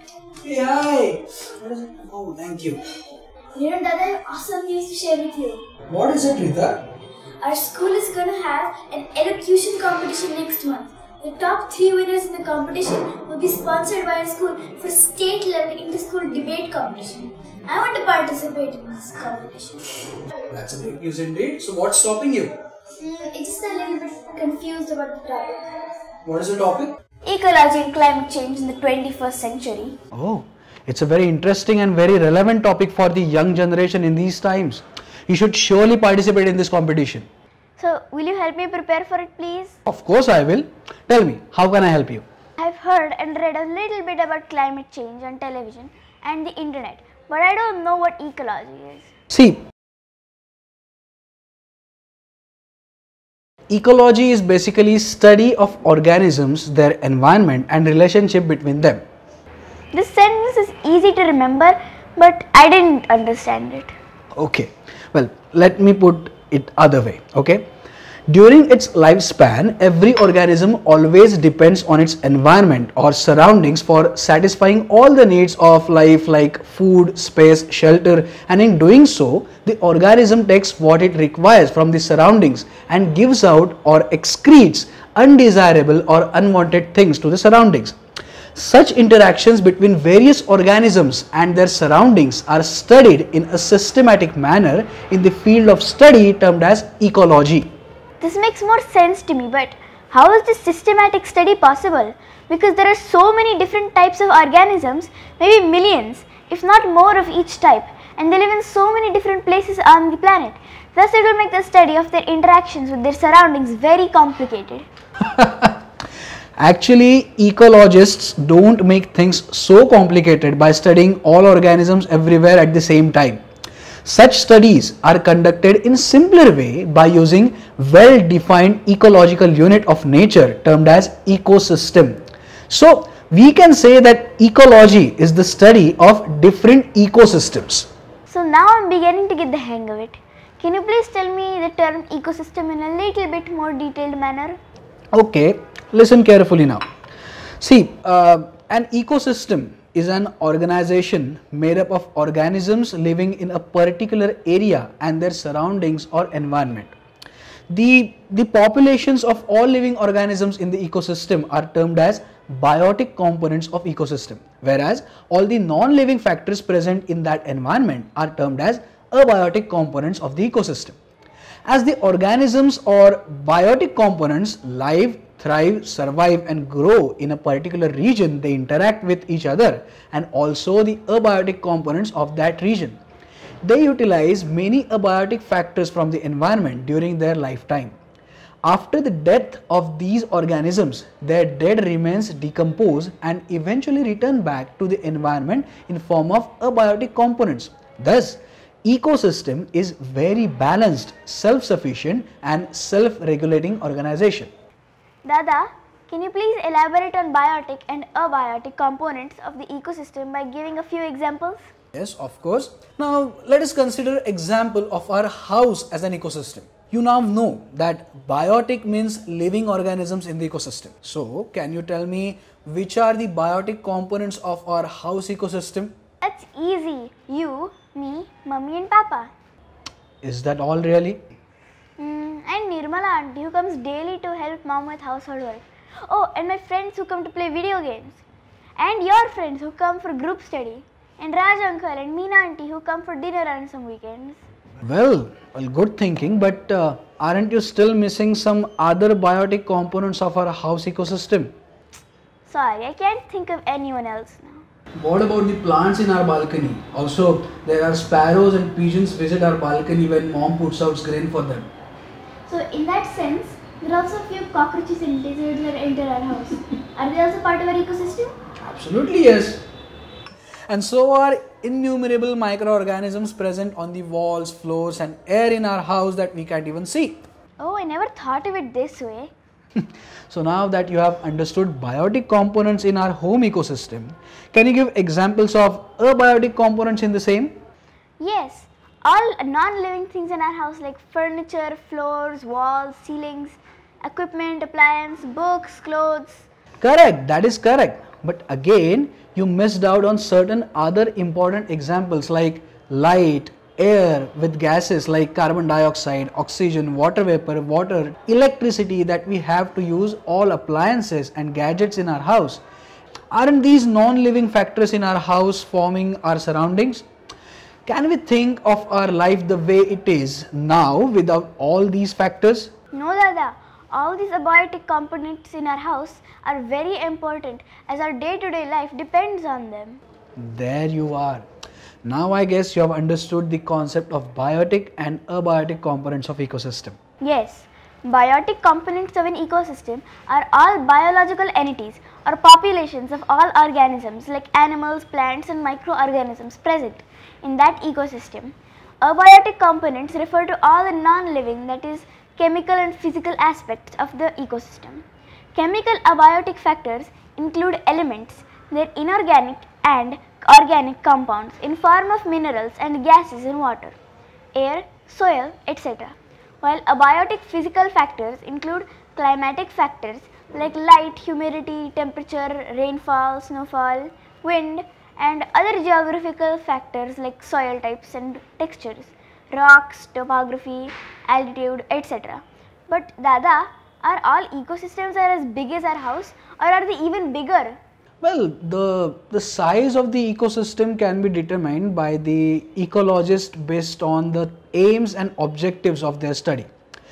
Hey, hi! What is it? Oh, thank you. Dada, I have awesome news to share with you. What is it, Rita? Our school is going to have an elocution competition next month. The top 3 winners in the competition will be sponsored by our school for state-level inter-school debate competition. I want to participate in this competition. That's a big news indeed. So what's stopping you? It's just a little bit confused about the topic. What is the topic? Ecology and climate change in the 21st century. Oh, it's a very interesting and very relevant topic for the young generation in these times. You should surely participate in this competition. So, will you help me prepare for it, please? Of course I will. Tell me, how can I help you? I've heard and read a little bit about climate change on television and the internet, but I don't know what ecology is. See, ecology is basically study of organisms, their environment and relationship between them. This sentence is easy to remember, but I didn't understand it. Okay, well, let me put it other way, okay? During its lifespan, every organism always depends on its environment or surroundings for satisfying all the needs of life like food, space, shelter, and in doing so, the organism takes what it requires from the surroundings and gives out or excretes undesirable or unwanted things to the surroundings. Such interactions between various organisms and their surroundings are studied in a systematic manner in the field of study termed as ecology. This makes more sense to me, but how is this systematic study possible? Because there are so many different types of organisms, maybe millions, if not more of each type, and they live in so many different places on the planet. Thus, it will make the study of their interactions with their surroundings very complicated. Actually, ecologists don't make things so complicated by studying all organisms everywhere at the same time. Such studies are conducted in simpler way by using well-defined ecological unit of nature termed as ecosystem. So, we can say that ecology is the study of different ecosystems. So now I'm beginning to get the hang of it. Can you please tell me the term ecosystem in a little bit more detailed manner? Okay, listen carefully now. See, an ecosystem is an organization made up of organisms living in a particular area and their surroundings or environment. The populations of all living organisms in the ecosystem are termed as biotic components of ecosystem, whereas all the non-living factors present in that environment are termed as abiotic components of the ecosystem. As the organisms or biotic components live, thrive, survive and grow in a particular region, they interact with each other and also the abiotic components of that region. They utilize many abiotic factors from the environment during their lifetime. After the death of these organisms, their dead remains decompose and eventually return back to the environment in form of abiotic components. Thus, ecosystem is very balanced, self-sufficient and self-regulating organization. Dada, can you please elaborate on biotic and abiotic components of the ecosystem by giving a few examples? Yes, of course. Now, let us consider example of our house as an ecosystem. You now know that biotic means living organisms in the ecosystem. So, can you tell me which are the biotic components of our house ecosystem? That's easy. You, me, mummy and papa. Is that all really? And Nirmala auntie who comes daily to help mom with household work. Oh, and my friends who come to play video games. And your friends who come for group study. And Raj uncle and Meena auntie who come for dinner on some weekends. Well, good thinking, but aren't you still missing some other biotic components of our house ecosystem? Sorry, I can't think of anyone else now. What about the plants in our balcony? Also, there are sparrows and pigeons visit our balcony when mom puts out grain for them. So in that sense, there are also a few cockroaches and lizards that enter our house. Are they also part of our ecosystem? Absolutely yes. And so are innumerable microorganisms present on the walls, floors and air in our house that we can't even see. Oh, I never thought of it this way. So now that you have understood biotic components in our home ecosystem, can you give examples of abiotic components in the same? Yes, all non-living things in our house like furniture, floors, walls, ceilings, equipment, appliance, books, clothes. Correct, that is correct. But again, you missed out on certain other important examples like light, air with gases like carbon dioxide, oxygen, water vapor, water, electricity that we have to use, all appliances and gadgets in our house. Aren't these non-living factors in our house forming our surroundings? Can we think of our life the way it is now without all these factors? No, Dada. All these abiotic components in our house are very important as our day-to-day life depends on them. There you are. Now I guess you have understood the concept of biotic and abiotic components of ecosystem. Yes, biotic components of an ecosystem are all biological entities or populations of all organisms like animals, plants and microorganisms present in that ecosystem. Abiotic components refer to all the non-living, that is, chemical and physical aspects of the ecosystem. Chemical abiotic factors include elements, their inorganic and organic compounds in form of minerals and gases in water, air, soil, etc. While abiotic physical factors include climatic factors like light, humidity, temperature, rainfall, snowfall, wind, and other geographical factors like soil types and textures, rocks, topography, altitude, etc. But Dada, are all ecosystems are as big as our house, or are they even bigger? Well, the size of the ecosystem can be determined by the ecologist based on the aims and objectives of their study.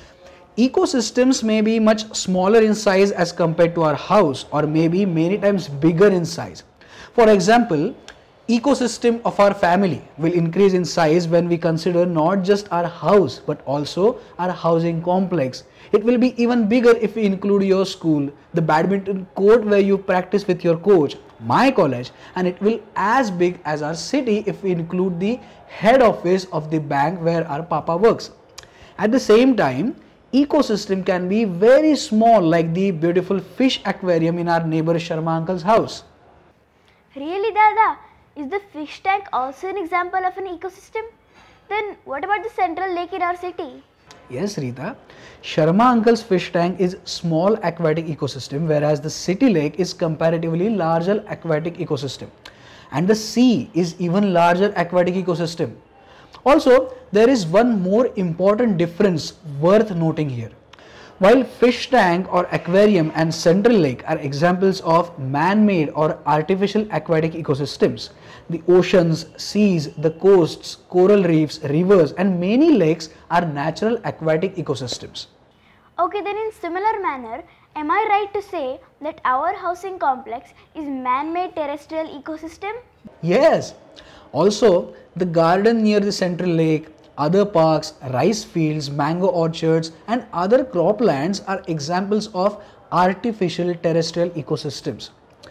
Ecosystems may be much smaller in size as compared to our house, or maybe many times bigger in size. For example, ecosystem of our family will increase in size when we consider not just our house but also our housing complex. It will be even bigger if we include your school, the badminton court where you practice with your coach, my college, and it will as big as our city if we include the head office of the bank where our papa works. At the same time, ecosystem can be very small like the beautiful fish aquarium in our neighbor Sharma uncle's house. Really, Dada? Is the fish tank also an example of an ecosystem? Then what about the central lake in our city? Yes, Rita. Sharma uncle's fish tank is small aquatic ecosystem, whereas the city lake is comparatively larger aquatic ecosystem. And the sea is even larger aquatic ecosystem. Also, there is one more important difference worth noting here. While fish tank or aquarium and central lake are examples of man-made or artificial aquatic ecosystems, the oceans, seas, the coasts, coral reefs, rivers and many lakes are natural aquatic ecosystems. Okay, then in similar manner, am I right to say that our housing complex is man-made terrestrial ecosystem? Yes. Also, the garden near the central lake, other parks, rice fields, mango orchards and other croplands are examples of artificial terrestrial ecosystems.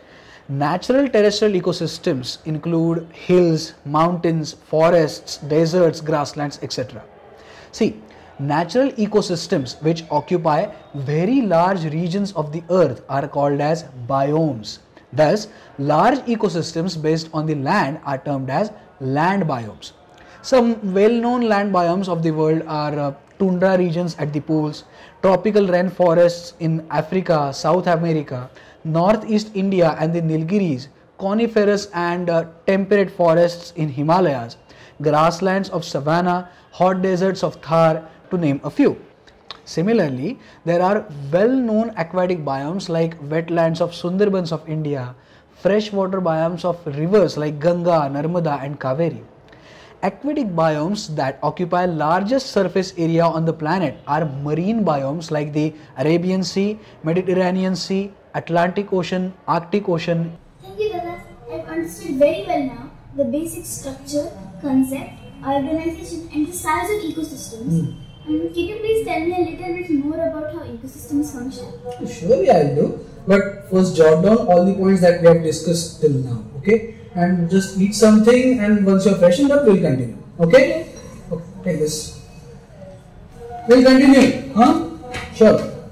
Natural terrestrial ecosystems include hills, mountains, forests, deserts, grasslands, etc. See, natural ecosystems which occupy very large regions of the earth are called as biomes. Thus, large ecosystems based on the land are termed as land biomes. Some well-known land biomes of the world are tundra regions at the poles, tropical rainforests in Africa, South America, Northeast India and the Nilgiris, coniferous and temperate forests in Himalayas, grasslands of savanna, hot deserts of Thar, to name a few. Similarly, there are well-known aquatic biomes like wetlands of Sundarbans of India, freshwater biomes of rivers like Ganga, Narmada and Kaveri. Aquatic biomes that occupy largest surface area on the planet are marine biomes like the Arabian Sea, Mediterranean Sea, Atlantic Ocean, Arctic Ocean. Thank you, Dada. I've understood very well now the basic structure, concept, organization and the size of ecosystems. Can you please tell me a little bit more about how ecosystems function? Surely I'll do. But first jot down all the points that we have discussed till now. Okay? And just eat something and once you're freshened up, we'll continue. Okay? Okay, take this. We'll continue. Huh? Sure.